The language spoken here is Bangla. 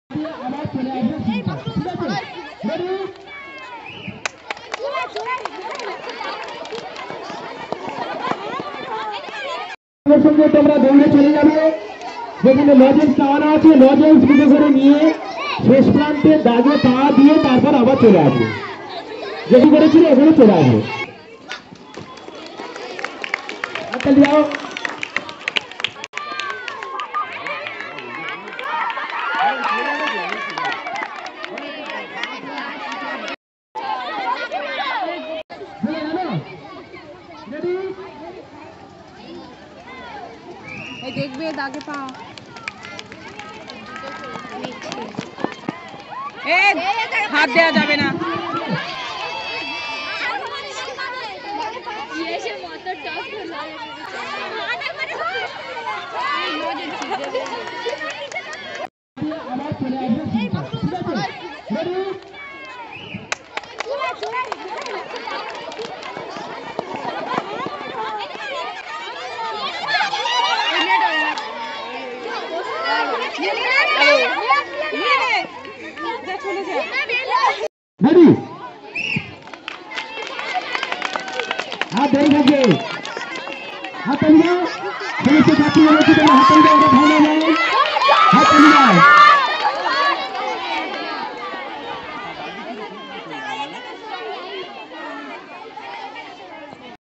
সঙ্গে তোমরা দৌড়ে চলে যাবে, যেখানে লজেন্স টাওয়ানো আছে লজেন্স বুঝে করে নিয়ে শেষ প্রান্তে দাগে পা দিয়ে তারপর আবার চলে আসবে, যেটি করেছিল ওখানে চলে আসবে। যাও দেখবে দাগে পা হাত দেওয়া যাবে না। हाथ धोई हाथ हाथ